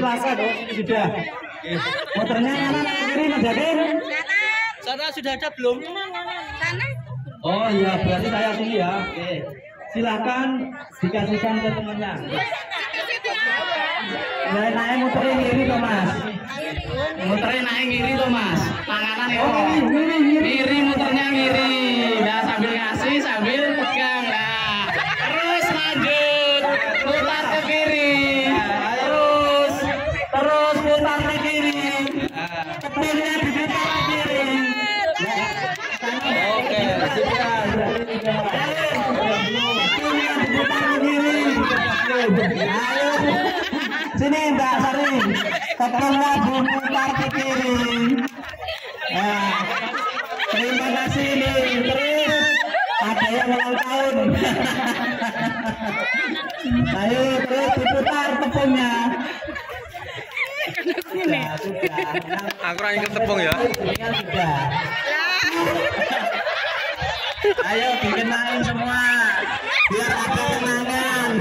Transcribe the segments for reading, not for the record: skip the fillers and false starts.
silakan. Oh, ini sudah. Motornya kanan kiri Mas Yakin? Sana sudah ada belum? Sana. Oh iya, berarti saya sini ya. Oke. Silakan dikasihkan ke temannya. Naik motornya ngiri toh Mas. Motornya naik ngiri toh Mas. Tanganan ya. Ngiri motornya ngiri. Nah sambil ngasih sambil pegang lah. Terus lanjut putar ke kiri. Terus putar ke kiri. Kepulnya diputar ke kiri. Oke, sudah. Sini Mbak Sari, kepulnya diputar ke kiri. Nah, terima kasih nih. Terus ada yang ulang tahun. Ayo terus diputar tepungnya. Sudah. Aku orang ikut tepung ya. Sudah. Ayo dikenain semua biar ada kenangan.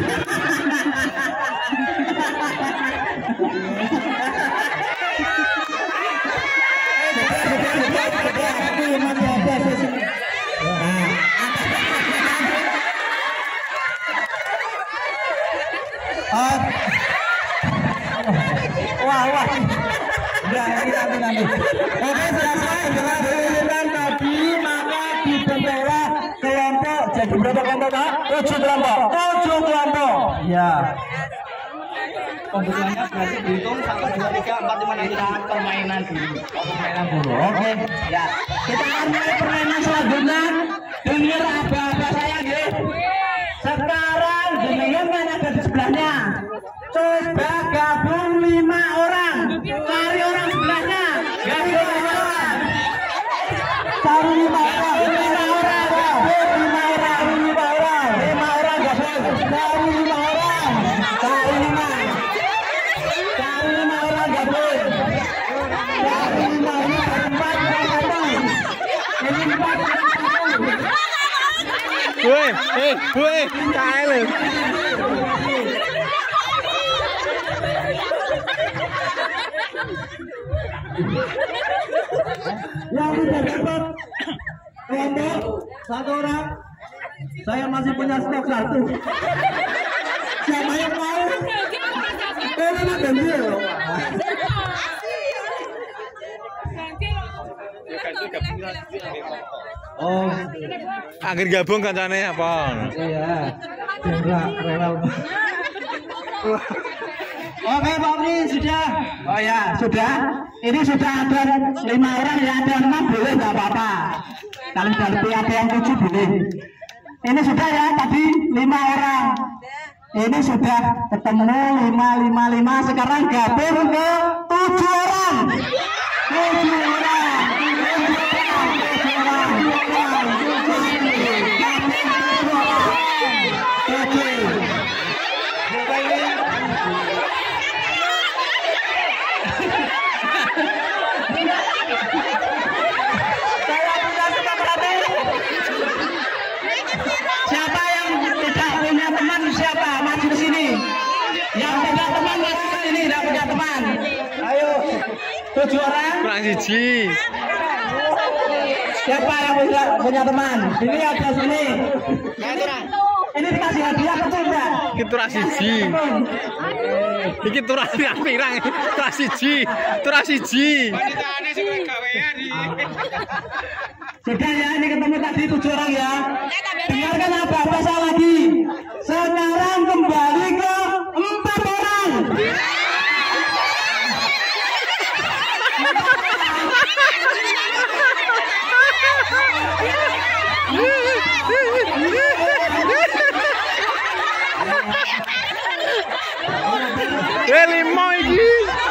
Wah. Udah nanti. Oke, selesai dengan pemilihan tadi, maka dibentuklah kelompok. Jadi berapa kelompok Pak? 7 kelompok. 7 kelompok. Ya. Pembukaannya berarti dihitung 1, 2, 3, 4, 5, 6 permainan dulu. Permainan dulu. Oke. Ya. Kita akan mulai permainan selanjutnya. Dengar apa saya ya. Sekarang jenengan kan ada di sebelahnya. Coba gabung 5 orang. Cari orang sebelahnya. Gabung 5 orang. Cari 5 orang. 5 orang gabung. 5 orang. 5 orang. 5 orang gabung. Cari 5 orang. Cari 5. Cari 5 orang gabung. Cari 5 orang. 4 orang gabung. Ini 4 orang gabung. Woi, kae. Yang tidak dapat kelompok 1 orang, saya masih punya stok 1. Siapa yang mau? Mana ganti loh. Oh, Akhir gabung kancane apa? iya. Rewel. Oke Pak Pri, sudah. Oh ya, sudah. Ini sudah ada 5 orang, ya ada 6 boleh nggak apa-apa. Kalau berarti ada yang 7 boleh. Ini sudah ya, tadi 5 orang. Ini sudah ketemu 5. Sekarang gabung ke 7 orang. 7 orang. Siapa yang tidak punya teman, siapa maju ke sini? Yang punya teman maju ke sini, tidak punya teman. Ayo, 7 orang. Kurang siji. Siapa yang punya teman? Ini ada sini. Ini dikasih hadiah betul enggak? Iki turah siji. Iki turah pirang? Turah siji. Turah siji. Wanitane sing gawean iki. Sudah ya, ini ketemu tadi 7 orang ya. Dengarkan apa saya lagi. Sekarang kembali ke 4 orang. Limo iki.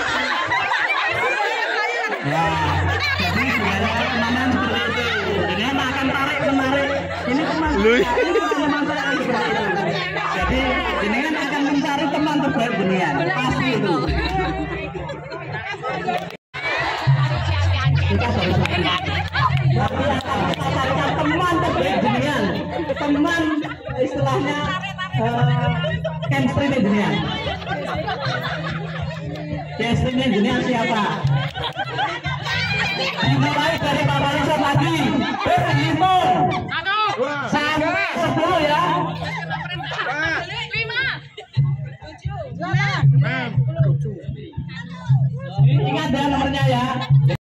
Ya, jadi sebenarnya permainan seperti itu. Ini akan tarik menarik. Ini teman. Lui. Teman saya seperti itu. Jadi ini kan akan mencari teman terbaik dunia. Pasti itu. Kita sama-sama. Tapi akan carikan teman terbaik dunia. Teman istilahnya chemistry dunia. ini jenengan siapa? Dimulai dari Bapak Lisa lagi. Berhitung. 1, 2,